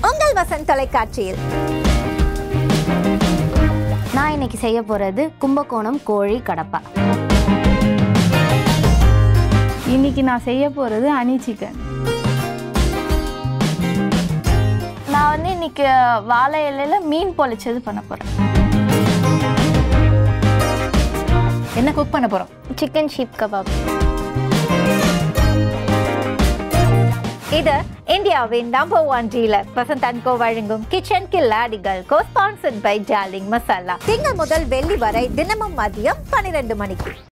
உங்கள் வசந்த் தொலைக்காட்சியில். நான் இன்னைக்கு செய்ய போறது கும்பகோணம் கோழி கடப்பா. இன்னைக்கு நான் செய்ய போறது அனி சிக்கன். நான் இன்னைக்கு வாழை இலையில மீன் பொழிச்சது பண்ண போறேன். என்ன குக் பண்ண போறோம்? Chicken sheep kebab. இது இந்தியாவின் number 1 dealer Vasanth and co வழங்கும் கிச்சன் கில்லாடிகள், co-sponsored by டார்லிங் மசாலா. திங்கள் முதல் வெள்ளி வரை தினமும் மதியம் 12 மணிக்கு.